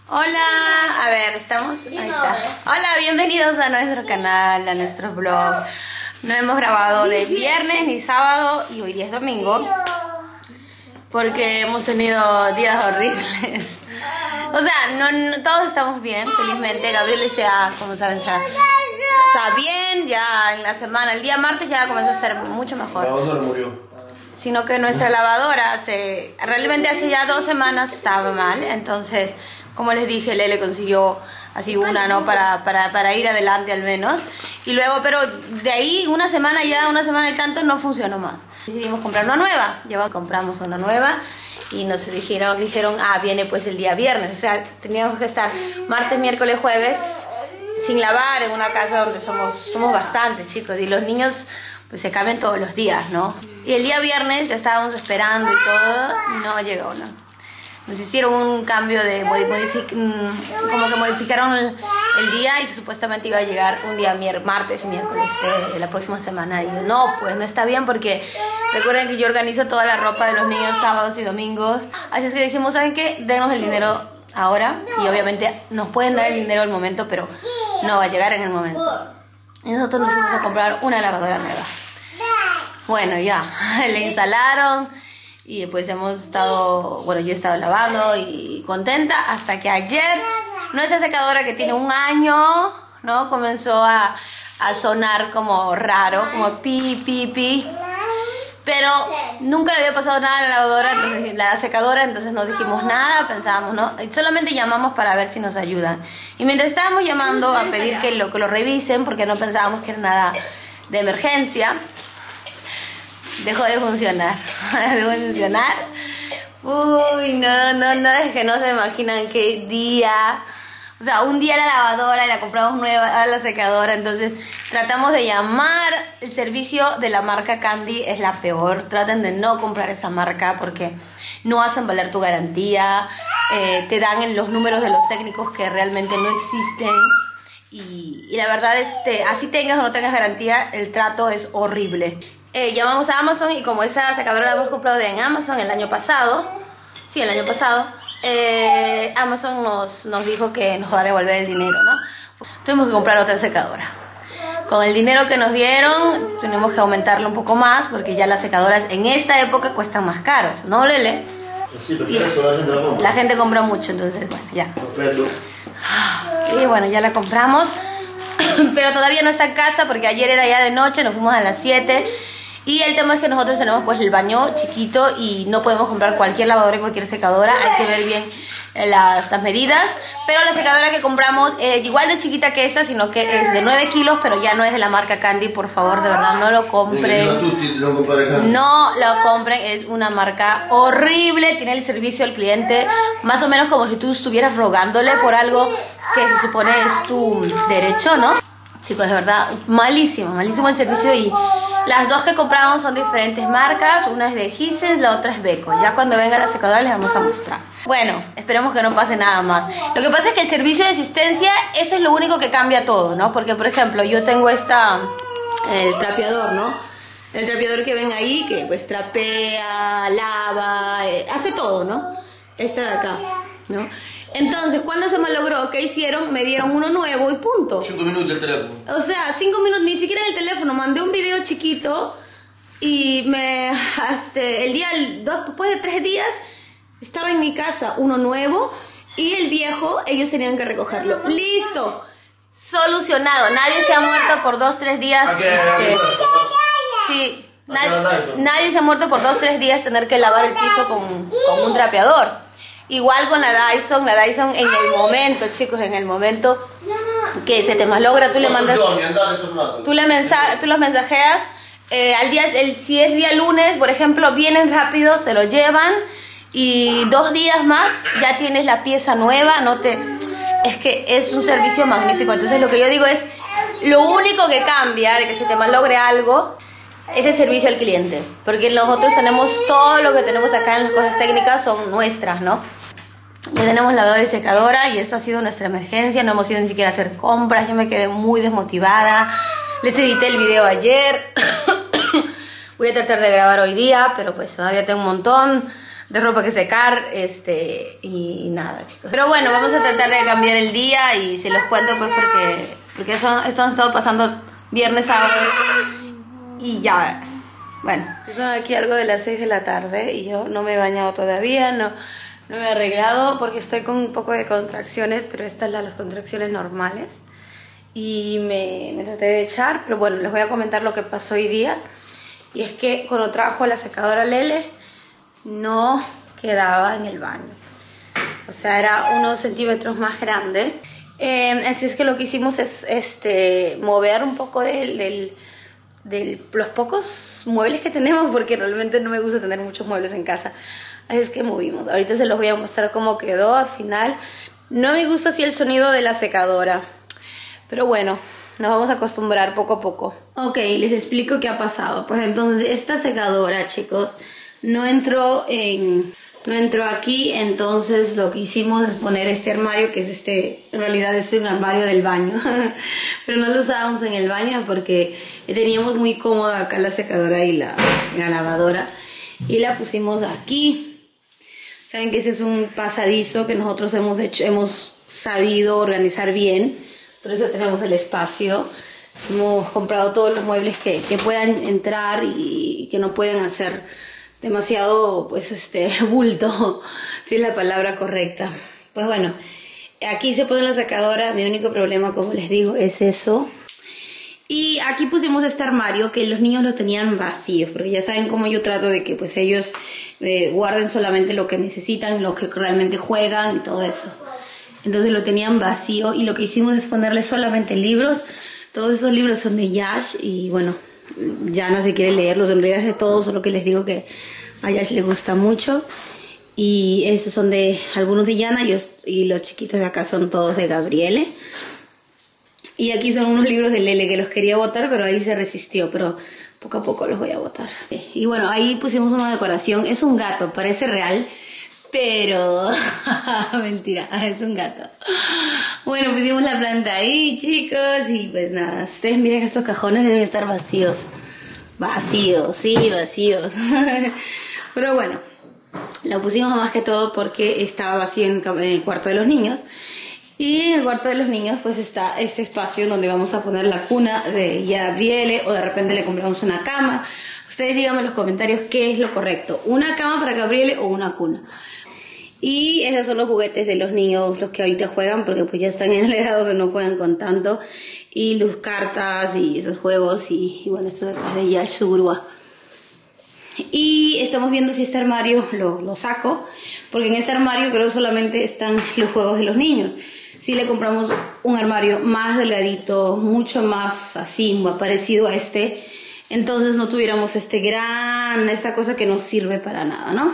Hola, a ver, ¿estamos? Ahí está. Hola, bienvenidos a nuestro canal, a nuestro vlog. No hemos grabado de viernes ni sábado y hoy día es domingo porque hemos tenido días horribles. O sea, no todos estamos bien, felizmente. Gabriel sea, como saben, está bien. Ya en la semana, el día martes ya comenzó a ser mucho mejor. La lavadora murió. Sino que nuestra lavadora realmente hace ya 2 semanas estaba mal. Entonces, como les dije, Lele consiguió así una, ¿no? Para ir adelante al menos. Y luego, pero de ahí una semana y tanto no funcionó más. Decidimos comprar una nueva. Compramos una nueva y nos dijeron, viene pues el día viernes. O sea, teníamos que estar martes, miércoles, jueves sin lavar en una casa donde somos bastantes, chicos. Y los niños pues se cambian todos los días, ¿no? Y el día viernes ya estábamos esperando y todo, y no llegó, ¿no? Nos hicieron un cambio de como que modificaron el día y supuestamente iba a llegar un día martes, miércoles de la próxima semana. Y yo, no, pues no está bien porque recuerden que yo organizo toda la ropa de los niños sábados y domingos. Así es que dijimos, ¿saben qué? Denos el dinero ahora. Y obviamente nos pueden dar el dinero al momento, pero no va a llegar en el momento. Y nosotros nos fuimos a comprar una lavadora nueva. Bueno, ya, le instalaron. Y pues yo he estado lavando y contenta hasta que ayer nuestra secadora, que tiene 1 año, ¿no? Comenzó a sonar como raro, como pi. Pero nunca le había pasado nada a la lavadora, entonces, la secadora, entonces no dijimos nada, pensábamos, ¿no? Solamente llamamos para ver si nos ayudan. Y mientras estábamos llamando a pedir que lo revisen, porque no pensábamos que era nada de emergencia, dejó de funcionar. Uy, no, es que no se imaginan qué día. O sea, un día la lavadora y la compramos nueva, ahora la secadora. Entonces tratamos de llamar. El servicio de la marca Candy es la peor. Traten de no comprar esa marca porque no hacen valer tu garantía. Te dan los números de los técnicos que realmente no existen. Y la verdad, así tengas o no tengas garantía, el trato es horrible. Llamamos a Amazon y como esa secadora la hemos comprado en Amazon el año pasado, Amazon nos dijo que nos va a devolver el dinero, ¿no? Tuvimos que comprar otra secadora. Con el dinero que nos dieron, tenemos que aumentarlo un poco más porque ya las secadoras en esta época cuestan más caros, ¿no, Lele? Sí, pero eso la gente compra mucho, entonces, bueno, ya. Y bueno, ya la compramos, pero todavía no está en casa porque ayer era ya de noche, nos fuimos a las 7. Y el tema es que nosotros tenemos pues el baño chiquito y no podemos comprar cualquier lavadora y cualquier secadora. Hay que ver bien las medidas. Pero la secadora que compramos es igual de chiquita que esta, sino que es de 9 kilos, pero ya no es de la marca Candy. Por favor, de verdad, no lo compren. No lo compren, es una marca horrible. Tiene el servicio al cliente más o menos como si tú estuvieras rogándole por algo que se supone es tu derecho, ¿no? Chicos, de verdad, malísimo el servicio. Y las dos que compramos son diferentes marcas. Una es de Hisense, la otra es Beko. Ya cuando venga la secadora les vamos a mostrar. Bueno, esperemos que no pase nada más. Lo que pasa es que el servicio de asistencia, eso es lo único que cambia todo, ¿no? Porque, por ejemplo, yo tengo el trapeador, ¿no? El trapeador que ven ahí, que pues trapea, lava, hace todo, ¿no? Esta de acá, ¿no? Entonces, cuando se malogró, ¿qué hicieron? Me dieron uno nuevo y punto. 5 minutos el teléfono. O sea, 5 minutos, ni siquiera en el teléfono. Mandé un video chiquito y después de 3 días, estaba en mi casa uno nuevo y el viejo, ellos tenían que recogerlo. ¡Listo! Solucionado. Nadie se ha muerto por 2-3 días. Sí, nadie se ha muerto por 2-3 días tener que lavar el piso con un trapeador. Igual con la Dyson en el momento, chicos, en el momento que se te malogra, tú los mensajeas al día, si es día lunes, por ejemplo, vienen rápido, se lo llevan y 2 días más ya tienes la pieza nueva, es que es un servicio magnífico. Entonces lo que yo digo es, lo único que cambia de que se te malogre algo es el servicio al cliente, porque nosotros tenemos todo lo que tenemos acá en las cosas técnicas son nuestras, ¿no? Ya tenemos lavadora y secadora y esto ha sido nuestra emergencia. No hemos ido ni siquiera a hacer compras. Yo me quedé muy desmotivada. Les edité el video ayer. Voy a tratar de grabar hoy día, pero pues todavía tengo un montón de ropa que secar, y nada, chicos. Pero bueno, vamos a tratar de cambiar el día y se los cuento pues porque esto han estado pasando viernes, sábado y ya, bueno. Son aquí algo de las 6 de la tarde y yo no me he bañado todavía, no me he arreglado porque estoy con un poco de contracciones, pero estas son las contracciones normales. Y me traté de echar, pero bueno, les voy a comentar lo que pasó hoy día. Y es que cuando trajo la secadora Lele, no quedaba en el baño. O sea, era unos centímetros más grande. Así es que lo que hicimos es mover un poco de los pocos muebles que tenemos, porque realmente no me gusta tener muchos muebles en casa. Así es que movimos. Ahorita se los voy a mostrar cómo quedó al final. No me gusta así el sonido de la secadora, pero bueno, nos vamos a acostumbrar poco a poco. Ok, les explico qué ha pasado. Pues entonces esta secadora, chicos, no entró aquí. Entonces lo que hicimos es poner este armario, que es en realidad es un armario del baño. Pero no lo usábamos en el baño porque teníamos muy cómoda acá la secadora y la lavadora. Y la pusimos aquí. Saben que ese es un pasadizo que nosotros hemos sabido organizar bien. Por eso tenemos el espacio. Hemos comprado todos los muebles que puedan entrar y que no puedan hacer demasiado, pues, bulto, si es la palabra correcta. Pues bueno, aquí se pone la secadora. Mi único problema, como les digo, es eso. Y aquí pusimos este armario que los niños lo tenían vacíos, porque ya saben cómo yo trato de que pues ellos guarden solamente lo que necesitan, lo que realmente juegan y todo eso. Entonces lo tenían vacío y lo que hicimos es ponerle solamente libros. Todos esos libros son de Yash y bueno, Yana se quiere leerlos, en realidad es de todos, solo que les digo que a Yash le gusta mucho. Y esos son de algunos de Yana y los chiquitos de acá son todos de Gabriele. Y aquí son unos libros de Lele que los quería botar, pero ahí se resistió, pero poco a poco los voy a botar. Y bueno, ahí pusimos una decoración. Es un gato, parece real, pero mentira, es un gato. Bueno, pusimos la planta ahí, chicos, y pues nada, ustedes miren que estos cajones deben estar vacíos. Vacíos, sí, vacíos. Pero bueno, lo pusimos más que todo porque estaba vacío en el cuarto de los niños. Y en el cuarto de los niños pues está este espacio donde vamos a poner la cuna de Gabriele, o de repente le compramos una cama. Ustedes díganme en los comentarios qué es lo correcto, una cama para Gabriele o una cuna. Y esos son los juguetes de los niños, los que ahorita juegan, porque pues ya están en la edad donde no juegan con tanto. Y las cartas y esos juegos y bueno, esto es de Yash, su grúa. Y estamos viendo si este armario lo saco, porque en este armario creo que solamente están los juegos de los niños. Si le compramos un armario más delgadito, mucho más así, más parecido a entonces no tuviéramos esta cosa que no sirve para nada, ¿no?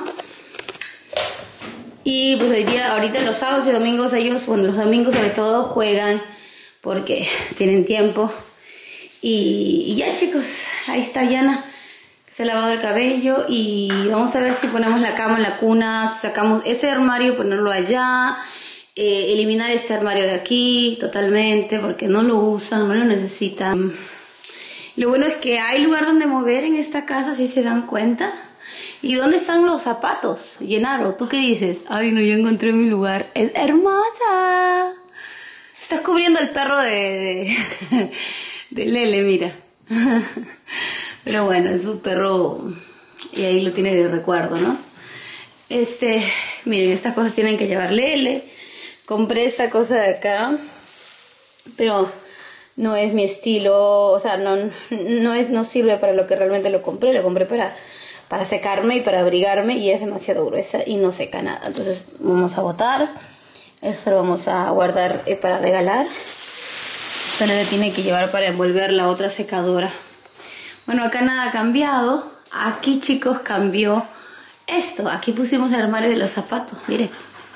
Y pues ahorita los sábados y domingos ellos, bueno, los domingos sobre todo juegan porque tienen tiempo. Y ya, chicos, ahí está Yana, se ha lavado el cabello y vamos a ver si ponemos la cama en la cuna, sacamos ese armario, ponerlo allá. Eliminar este armario de aquí totalmente porque no lo usan, no lo necesitan. Lo bueno es que hay lugar donde mover en esta casa, si se dan cuenta. ¿Y dónde están los zapatos? Llenaro, ¿tú qué dices? Ay, no, yo encontré mi lugar. ¡Es hermosa! Estás cubriendo el perro de Lele, mira. Pero bueno, es un perro y ahí lo tiene de recuerdo, ¿no? Miren, estas cosas tienen que llevar Lele. Compré esta cosa de acá, pero no es mi estilo, o sea, no sirve para lo que realmente lo compré para secarme y para abrigarme y es demasiado gruesa y no seca nada. Entonces vamos a botar, eso lo vamos a guardar para regalar. Esto le tiene que llevar para envolver la otra secadora. Bueno, acá nada ha cambiado, aquí, chicos, cambió esto. Aquí pusimos el armario de los zapatos, miren.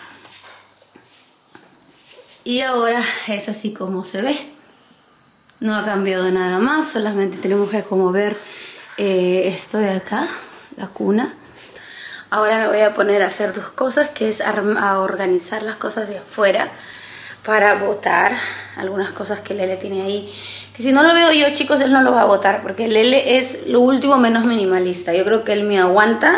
Y ahora es así como se ve. No ha cambiado nada más, solamente tenemos que como ver esto de acá, la cuna. Ahora me voy a poner a hacer dos cosas, que es a organizar las cosas de afuera para botar algunas cosas que Lele tiene ahí. Que si no lo veo yo, chicos, él no lo va a botar, porque Lele es lo último menos minimalista. Yo creo que él me aguanta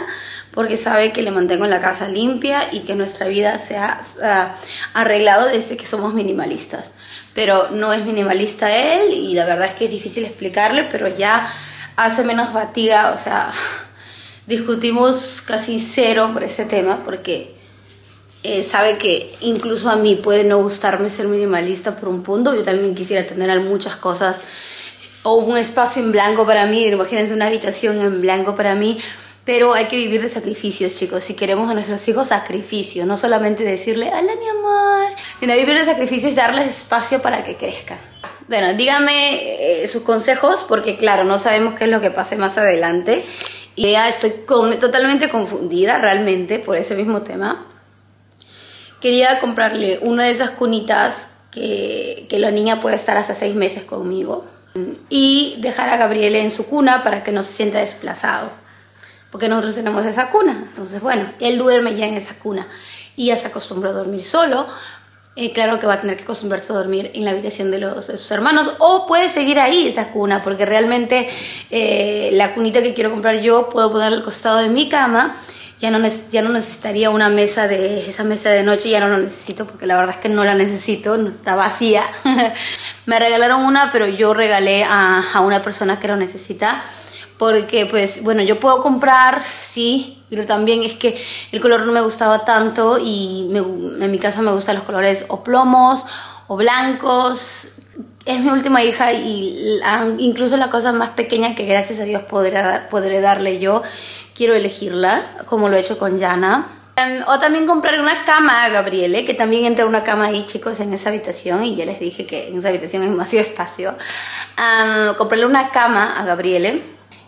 porque sabe que le mantengo la casa limpia y que nuestra vida se ha arreglado desde que somos minimalistas. Pero no es minimalista él y la verdad es que es difícil explicarle, pero ya hace menos fatiga, o sea, discutimos casi cero por ese tema porque sabe que incluso a mí puede no gustarme ser minimalista por un punto. Yo también quisiera tener muchas cosas o un espacio en blanco para mí, imagínense una habitación en blanco para mí, pero hay que vivir de sacrificios, chicos. Si queremos a nuestros hijos, sacrificio, no solamente decirle hola mi amor, sino vivir de sacrificios y darles espacio para que crezcan. Bueno, díganme sus consejos porque claro, no sabemos qué es lo que pase más adelante y ya estoy totalmente confundida realmente por ese mismo tema. Quería comprarle una de esas cunitas que la niña puede estar hasta 6 meses conmigo y dejar a Gabriel en su cuna para que no se sienta desplazado, porque nosotros tenemos esa cuna. Entonces bueno, él duerme ya en esa cuna y ya se acostumbró a dormir solo. Claro que va a tener que acostumbrarse a dormir en la habitación de sus hermanos, o puede seguir ahí esa cuna, porque realmente la cunita que quiero comprar yo puedo ponerla al costado de mi cama. Ya no necesitaría una mesa esa mesa de noche, ya no la necesito porque la verdad es que no la necesito, no está vacía. Me regalaron una, pero yo regalé a una persona que lo necesita porque pues bueno, yo puedo comprar, sí, pero también es que el color no me gustaba tanto y en mi casa me gustan los colores o plomos o blancos. Es mi última hija y incluso la cosa más pequeña que gracias a Dios podré darle yo, quiero elegirla, como lo he hecho con Yana. O también comprar una cama a Gabriele, que también entra una cama ahí, chicos, en esa habitación. Y ya les dije que en esa habitación hay demasiado espacio. Comprarle una cama a Gabriele.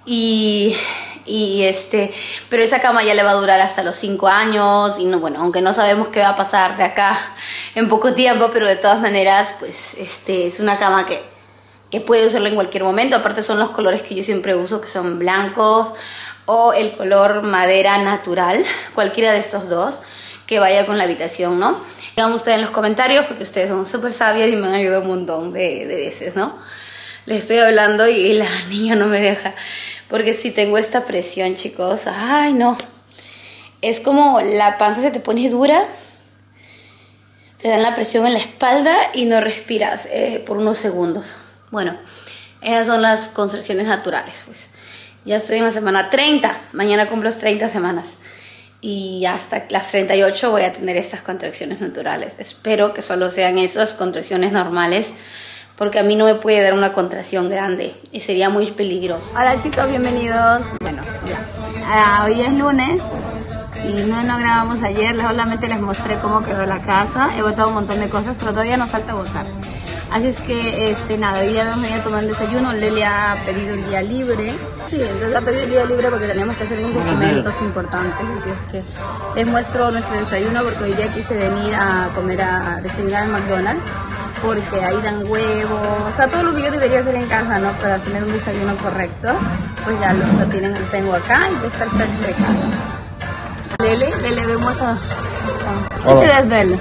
Pero esa cama ya le va a durar hasta los 5 años. Y no, bueno, aunque no sabemos qué va a pasar de acá en poco tiempo, pero de todas maneras, pues es una cama que puede usarla en cualquier momento. Aparte son los colores que yo siempre uso, que son blancos o el color madera natural, cualquiera de estos dos que vaya con la habitación, ¿no? Díganme ustedes en los comentarios porque ustedes son súper sabias y me han ayudado un montón de veces, ¿no? Les estoy hablando y la niña no me deja, porque si tengo esta presión, chicos, ay no, es como la panza se te pone dura, te dan la presión en la espalda y no respiras por unos segundos. Bueno, esas son las contracciones naturales, pues. Ya estoy en la semana 30, mañana cumplo las 30 semanas y hasta las 38 voy a tener estas contracciones naturales. Espero que solo sean esas contracciones normales porque a mí no me puede dar una contracción grande y sería muy peligroso. Hola chicos, bienvenidos. Bueno, ya. Hoy es lunes y no grabamos ayer, solamente les mostré cómo quedó la casa. He botado un montón de cosas, pero todavía nos falta botar. Así es que, nada, hoy día vamos a ir a tomar el desayuno. Lele ha pedido el día libre. Sí, entonces ha pedido el día libre porque teníamos que hacer unos documentos importantes. Así es que les muestro nuestro desayuno porque hoy día quise venir a comer a desayunar en McDonald's. Porque ahí dan huevos, o sea, todo lo que yo debería hacer en casa, ¿no? Para tener un desayuno correcto, pues ya lo tengo acá y pues está cerca de casa. Lele, vemos a... Sí que ves bello.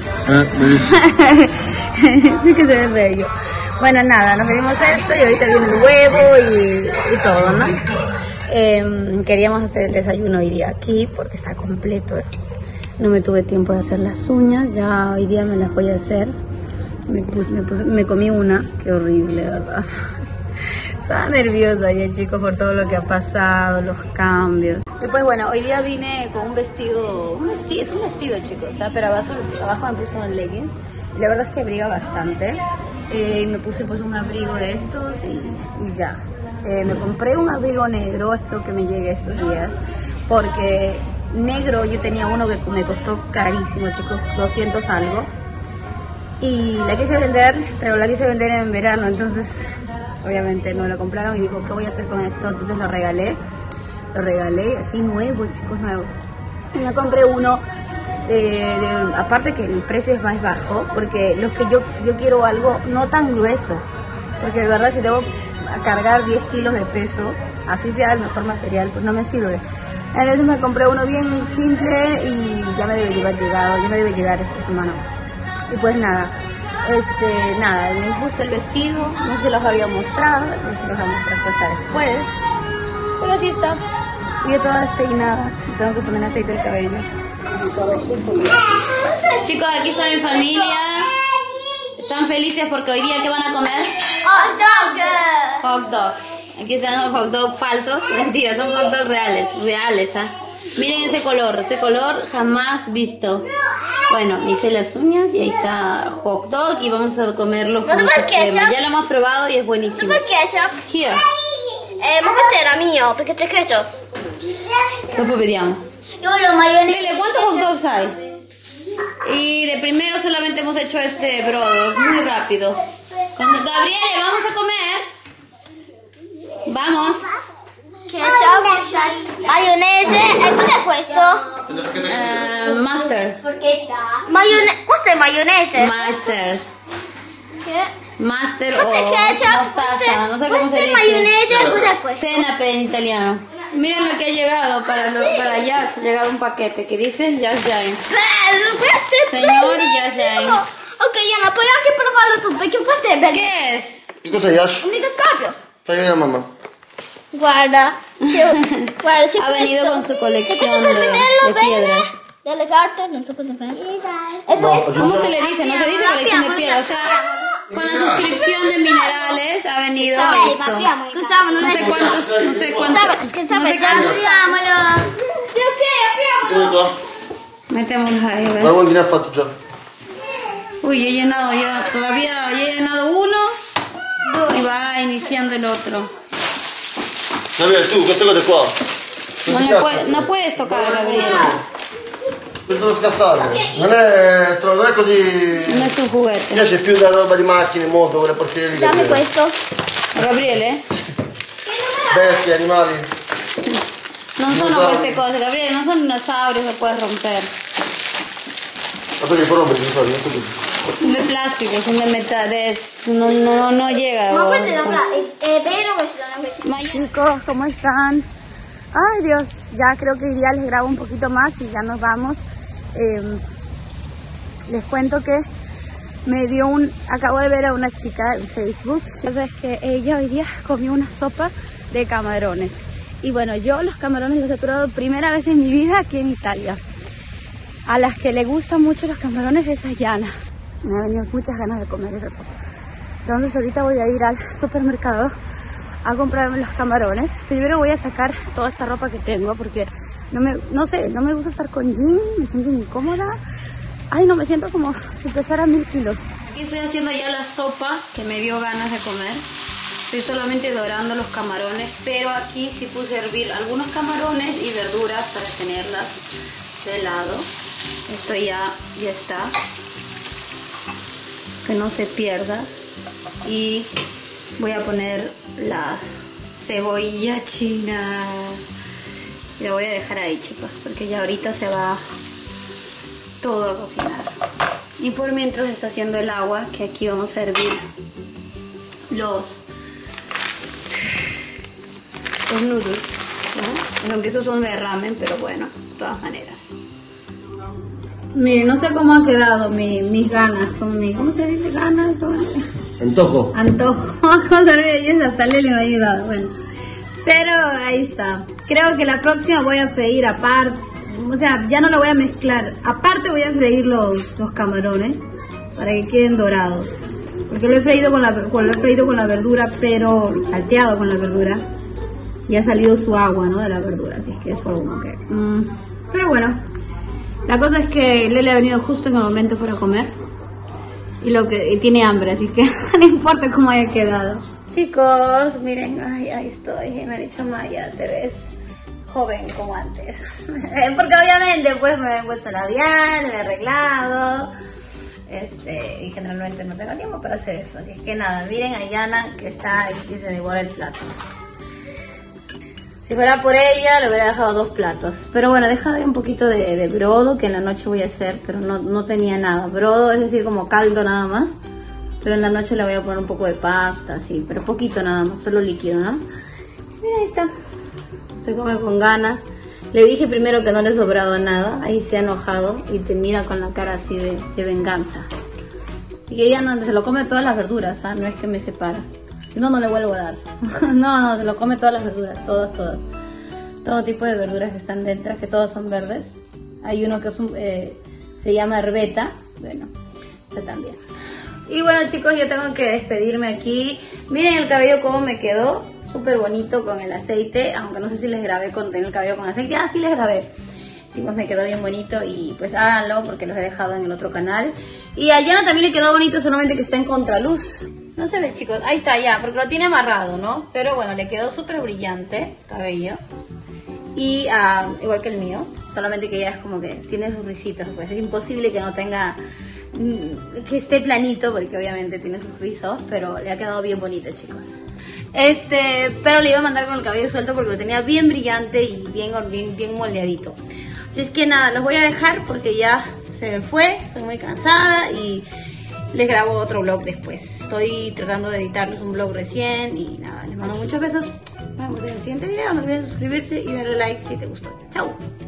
Sí que se ve bello. Bueno, nada, nos pedimos esto y ahorita viene el huevo y todo, ¿no? Queríamos hacer el desayuno hoy día aquí porque está completo. No me tuve tiempo de hacer las uñas, ya hoy día me las voy a hacer. Me comí una, qué horrible, ¿verdad? Estaba nerviosa ya, chicos, por todo lo que ha pasado, los cambios. Después, bueno, hoy día vine con un vestido, es un vestido, chicos, pero abajo me puse unos leggings y la verdad es que abriga bastante. Me puse pues un abrigo de estos y ya. Me compré un abrigo negro, espero que me llegue estos días, porque negro yo tenía uno que me costó carísimo, chicos, 200 algo. Y la quise vender, pero la quise vender en verano, entonces obviamente no lo compraron y dijo, ¿qué voy a hacer con esto? Entonces lo regalé así nuevo, chicos, nuevo. Y me compré uno, aparte que el precio es más bajo, porque los que yo quiero algo no tan grueso, porque de verdad si debo cargar 10 kilos de peso, así sea el mejor material, pues no me sirve. Entonces me compré uno bien simple y ya me debe llegar esta semana. Y pues nada, me gusta el vestido, no se los había mostrado, no se los voy a mostrar hasta después, pero así está, Yo toda despeinada. Tengo que poner aceite del cabello. Chicos, aquí está mi familia. ¿Están felices porque hoy día qué van a comer? Hot dog. Hot dog. Aquí están los hot dog falsos. Mentira, son hot dogs reales, ¿ah? Miren ese color jamás visto. Bueno, me hice las uñas y ahí está hot dog y vamos a comerlo con ¿No ketchup? Ya lo hemos probado y es buenísimo. Dopo ketchup? Here. Ma questo era mio, perché c'è ketchup. Después vediamo. Io voglio maionese. Lele, ¿cuántos hot dogs hay? Y de primero solamente hemos hecho este brodo, muy rápido. Gabriele, ¿vamos a comer? Vamos. Ketchup, maionese. E cos'è questo? Master. Questo è maionese. Master. Che? Master Questo è o ketchup. mostaza, no sé cómo Questo se è dice. maionese. Cos'è questo? Senape en italiano. Miren lo que ha llegado para Jazz. Ha llegado un paquete que dice Jazz Giant. Bello, questo è Signor bellissimo. Yajain. Ok, Iana, puoi anche provarlo tu, perché questo è bello. ¿Qué es? Che cos'è, Yash? Un microscopio. Fai vedere a mamma. Guarda, guarda, c'è Ha venido questo. con su Se colección potete vederlo de bene, piedras. delle carte, non so cosa fare. E No, questo. ¿Cómo se le dice? No se dice colección de piedras. O sea, con la suscripción de minerales ha venido esto. Scusavo, non No è sé cuántos, no sé cuántos. Scherzavo, No sé cuántos. apriamolo. Sì, ok, apriamolo. Vieni qua. Metémoslos ahí, Guarda ¿ves? quanti ne ha fatti già. Uy, he llenado ya, todavía he llenado uno y va iniciando el otro. Gabriele, tu, queste cose qua. No puedes tocar, Gabriel. Per non scassare. Non è così. No es un Mi juguete. piace più la roba di macchine, moto, quelle porcherie lì. Dammi Gabriele. questo. Gabriele, Bestie, animali. no son queste cose, Gabriele, no son dinosaurios que puedes romper. Ma perché può rompere i dinosauri? Non so più. Son de plástico, son de metal, no llega. Ma questo è vero, questo non è questo. Chicos, ¿cómo están? Ay Dios, ya creo que hoy día les grabo un poquito más y ya nos vamos. Les cuento que acabo de ver a una chica en Facebook. Entonces que ella hoy día comió una sopa de camarones. Y bueno, yo los camarones los he probado primera vez en mi vida aquí en Italia. A las que le gustan mucho los camarones es a Yana. Me han venido muchas ganas de comer esa sopa. Entonces ahorita voy a ir al supermercado a comprarme los camarones. Primero voy a sacar toda esta ropa que tengo porque no me gusta estar con jean, me siento incómoda. Ay, no, me siento como si pesara 1000 kilos. Aquí estoy haciendo ya la sopa que me dio ganas de comer. Estoy solamente dorando los camarones, pero aquí sí puse a hervir algunos camarones y verduras para tenerlas de lado. Esto ya está. Que no se pierda. Y voy a poner la cebolla china. Y la voy a dejar ahí, chicos, porque ya ahorita se va todo a cocinar. Y por mientras está haciendo el agua, que aquí vamos a hervir los noodles, ¿no? Aunque esos son de ramen, pero bueno, de todas maneras. Miren, no sé cómo ha quedado mis ganas con mi... ¿Cómo se dice ganas? Antojo. Antojo. Hasta Lele me ha ayudado. Bueno, pero ahí está. Creo que la próxima voy a freír aparte. O sea, ya no lo voy a mezclar. Aparte voy a freír los camarones para que queden dorados. Porque lo he freído con la verdura, pero salteado con la verdura. Y ha salido su agua, ¿no? De la verdura. Así que eso como que... Pero bueno. La cosa es que Lele ha venido justo en el momento para comer y tiene hambre, así que no importa cómo haya quedado. Chicos, miren, ahí estoy, me ha dicho Maya, te ves joven como antes. Porque obviamente pues me he puesto labial, me he arreglado, y generalmente no tengo tiempo para hacer eso. Así es que nada, miren a Yana que está ahí y se devora el plato. Si fuera por ella, le hubiera dejado 2 platos. Pero bueno, he dejado ahí un poquito de brodo que en la noche voy a hacer, pero no tenía nada. Brodo, es decir, como caldo nada más. Pero en la noche le voy a poner un poco de pasta, así, pero poquito nada más, solo líquido, ¿no? Mira, ahí está. Se come con ganas. Le dije primero que no le he sobrado nada, ahí se ha enojado y te mira con la cara así de venganza. Y que ella no, se lo come todas las verduras, ¿ah? No es que me separa. Si no, no le vuelvo a dar. No, se lo come todas las verduras, todas. todo tipo de verduras que están dentro, que todos son verdes. Hay uno que es se llama herbeta, bueno, este también. Y bueno chicos, yo tengo que despedirme aquí. Miren el cabello cómo me quedó, súper bonito con el aceite, aunque no sé si les grabé con el cabello con aceite. Ah, sí les grabé. Sí, pues me quedó bien bonito y pues háganlo porque los he dejado en el otro canal. Y a Yana también le quedó bonito, solamente que está en contraluz. No se ve chicos, ahí está ya, porque lo tiene amarrado, ¿no? Pero bueno, le quedó súper brillante el cabello. Y igual que el mío, solamente que ya es como que tiene sus risitos, pues es imposible que no tenga, que esté planito, porque obviamente tiene sus rizos, pero le ha quedado bien bonito chicos. Pero le iba a mandar con el cabello suelto porque lo tenía bien brillante y bien moldeadito. Así es que nada, los voy a dejar porque ya se me fue, estoy muy cansada y les grabo otro vlog después. Estoy tratando de editarles un vlog recién y nada, les mando muchos besos. Nos vemos en el siguiente video, no olviden suscribirse y darle like si te gustó. Chao.